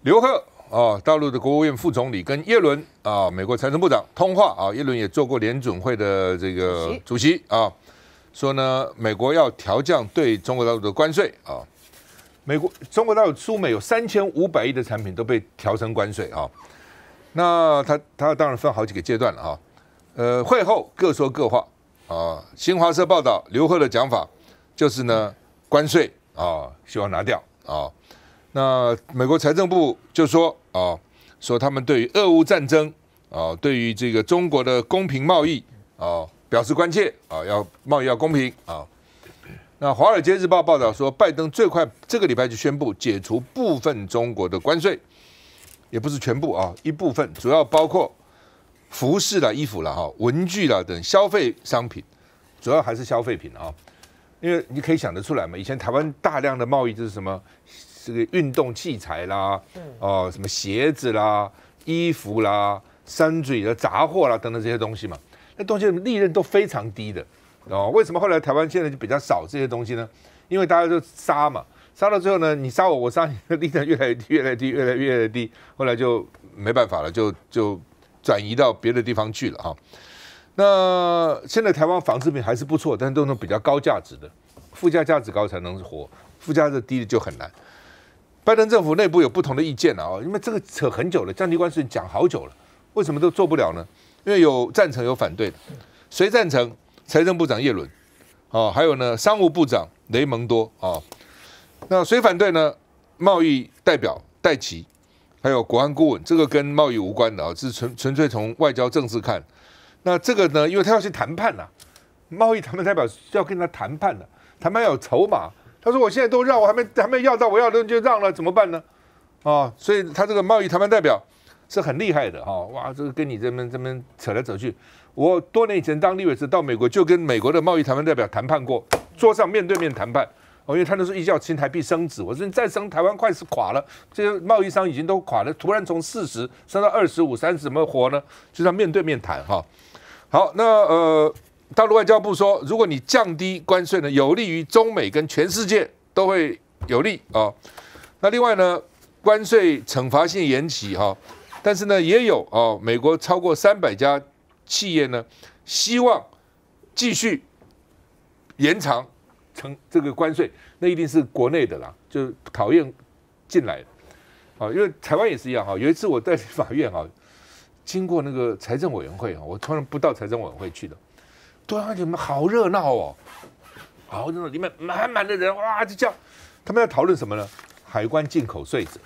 刘鹤大陆的国务院副总理跟耶伦美国财政部长通话耶伦也做过联准会的这个主席说呢，美国要调降对中国大陆的关税中国大陆输美有3500亿的产品都被调升关税那他当然分好几个阶段了会后各说各话新华社报道刘鹤的讲法就是呢，关税希望拿掉那美国财政部就说说他们对于俄乌战争对于这个中国的公平贸易表示关切贸易要公平那《华尔街日报》报道说，拜登最快这个礼拜就宣布解除部分中国的关税，也不是全部一部分，主要包括服饰啦、衣服啦、文具啦等消费商品，主要还是消费品因为你可以想得出来嘛，以前台湾大量的贸易就是什么这个运动器材啦，什么鞋子啦、衣服啦、山水的杂货啦等等这些东西嘛，那东西的利润都非常低的。为什么后来台湾现在就比较少这些东西呢？因为大家就杀嘛，杀到最后呢，你杀我，我杀你，的利润越来越低，越来越低，越来越低，后来就没办法了，就转移到别的地方去了那现在台湾纺织品还是不错，但是都是比较高价值的，附加价值高才能活，附加值低的就很难。拜登政府内部有不同的意见因为这个扯很久了，降低关税讲好久了，为什么都做不了呢？因为有赞成有反对的，谁赞成？财政部长耶伦还有呢商务部长雷蒙多那谁反对呢？贸易代表戴琪，还有国安顾问，这个跟贸易无关的是纯粹从外交政治看。那这个呢，因为他要去谈判贸易谈判代表要跟他谈判谈判要有筹码。他说我现在都让，我还没要到我要的就让了，怎么办呢？所以他这个贸易谈判代表是很厉害的哇，这个跟你这边扯来扯去。我多年以前当立委时到美国，就跟美国的贸易谈判代表谈判过，桌上面对面谈判因为他那时候一叫新台币升值，我说你再升台湾快是垮了，这些贸易商已经都垮了，突然从40升到25、30，怎么活呢？就是要面对面谈好，那大陆外交部说，如果你降低关税呢，有利于中美跟全世界都会有利那另外呢，关税惩罚性延期但是呢，也有美国超过300家企业呢，希望继续延长这个关税，那一定是国内的啦，就是讨厌进来因为台湾也是一样有一次我在法院经过那个财政委员会我突然不到财政委员会去的，对你们好热闹好热闹，里面满满的人哇，就叫他们要讨论什么呢？海关进口税制。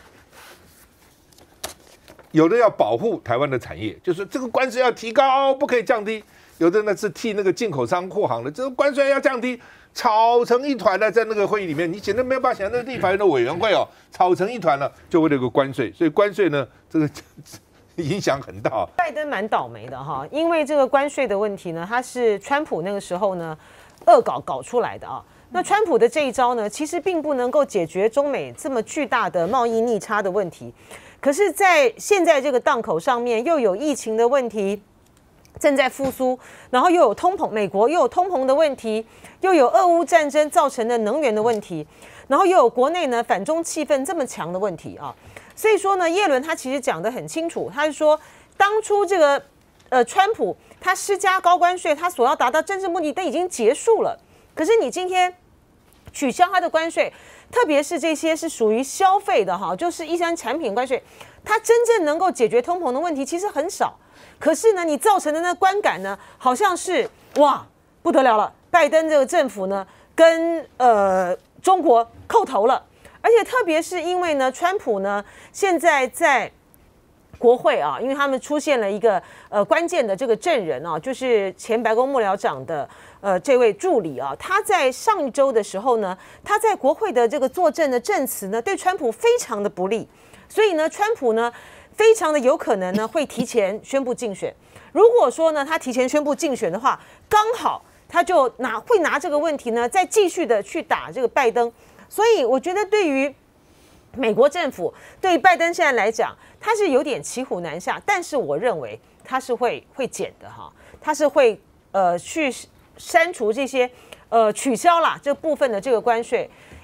有的要保护台湾的产业，就是这个关税要提高，不可以降低；有的呢是替那个进口商护航的，这个关税要降低，吵成一团了。在那个会议里面，你简直没有办法想象，那个立法院的委员会吵成一团了，就为了个关税。所以关税呢，这个影响很大。 拜登蛮倒霉的因为这个关税的问题呢，他是川普那个时候呢恶搞出来的那川普的这一招呢，其实并不能够解决中美这么巨大的贸易逆差的问题。可是，在现在这个档口上面，又有疫情的问题正在复苏，然后又有通膨，美国又有通膨的问题，又有俄乌战争造成的能源的问题，然后又有国内呢反中气氛这么强的问题所以说呢，耶伦他其实讲得很清楚，他是说，当初这个川普他施加高关税，他所要达到政治目的都已经结束了，可是你今天取消他的关税。特别是这些是属于消费的就是一般产品关税，它真正能够解决通膨的问题其实很少。可是呢，你造成的那观感呢，好像是哇不得了了，拜登这个政府呢跟中国叩头了，而且特别是因为呢，川普呢现在在国会因为他们出现了一个关键的这个证人就是前白宫幕僚长的这位助理他在上一周的时候呢，他在国会的这个作证的证词呢，对川普非常的不利，所以呢，川普呢非常的有可能呢会提前宣布竞选。如果说呢他提前宣布竞选的话，刚好他就会拿这个问题呢再继续的去打这个拜登。所以我觉得对于美国政府，对于拜登现在来讲，他是有点骑虎难下，但是我认为他是会减的他是会去删除这些取消啦这部分的这个关税，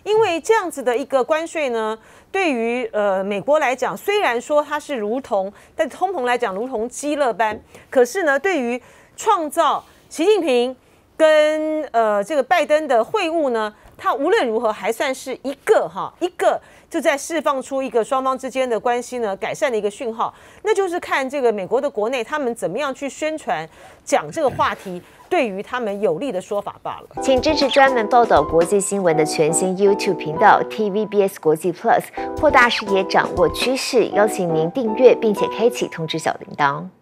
因为这样子的一个关税呢，对于美国来讲，虽然说它是但通膨来讲如同鸡肋般，可是呢，对于创造习近平跟这个拜登的会晤呢，它无论如何还算是一个就在释放出一个双方之间的关系呢改善的一个讯号，那就是看这个美国的国内他们怎么样去宣传讲这个话题对于他们有利的说法罢了。 请支持专门报道国际新闻的全新 YouTube 频道 TVBS 国际 Plus， 扩大视野，掌握趋势。邀请您订阅并且开启通知小铃铛。